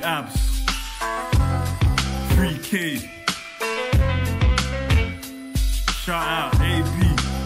abs, 3K. Shout out AB.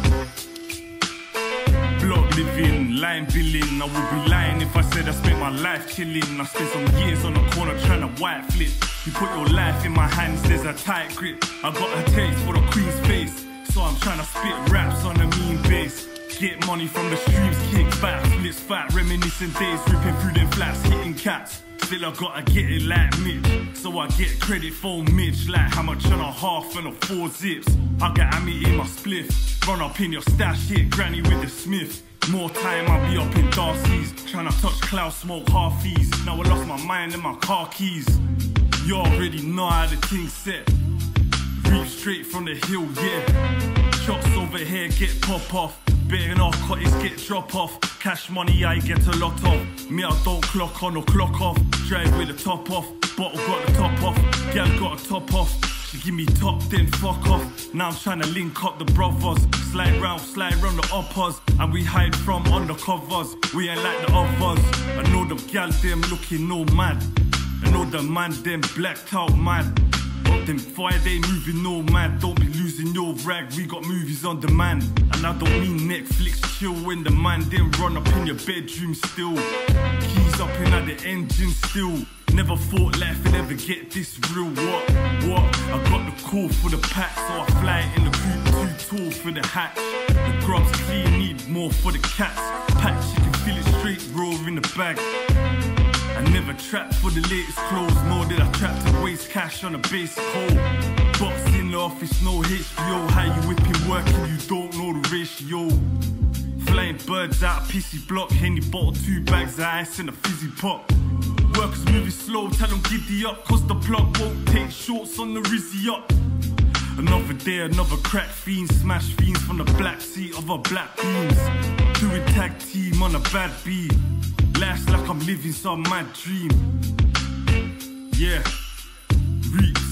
Block living, line billing. I would be lying if I said I spent my life chilling. I spent some years on the corner trying to white flip. You put your life in my hands, there's a tight grip. I got a taste for the queen's face, so I'm trying to spit raps on a mean bass. Get money from the streams, kick back, splits fat, reminiscing days, ripping through them flats, hitting cats. Still I gotta get it like Mitch, so I get credit for Mitch. Like how much on a half and a 4 zips. I get Ammy in my spliff, run up in your stash, hit granny with the Smith. More time I'll be up in Darcy's, trying to touch cloud, smoke halfies. Now I lost my mind in my car keys. You already know how the thing's set. Reap straight from the hill, yeah. Shots over here get pop off. Better narcotics get drop off. Cash money I get a lot of. Me I don't clock on or clock off. Drive with the top off. Bottle got the top off. Girl got a top off. She give me top then fuck off. Now I'm trying to link up the brothers. Slide round the uppers. And we hide from undercovers. We ain't like the others. I know the gal them looking no mad. I know the man them blacked out mad. Them Friday moving no mad, don't be losing your rag, we got movies on demand. And I don't mean Netflix chill when the man then run up in your bedroom still. Keys up in at the engine still. Never thought life would ever get this real, what? I got the call for the pack, so I fly in the coupe too tall for the hatch. The grub's clean, need more for the cats. Patch, you can feel it straight, roll in the bag. I never trapped for the latest clothes, nor did I trap to waste cash on a basic hole. Box in the office, no HBO. How you whipping working, you don't know the ratio. Flying birds out of PC block, Henny bottle, 2 bags of ice in a fizzy pot. Workers moving slow, tell them giddy up, cause the plug won't take shorts on the Rizzy up. Another day, another crack fiend, smash fiends from the black seat of our black beams. Doing tag team on a bad beat. Life's like I'm living some mad dream. Yeah, reach.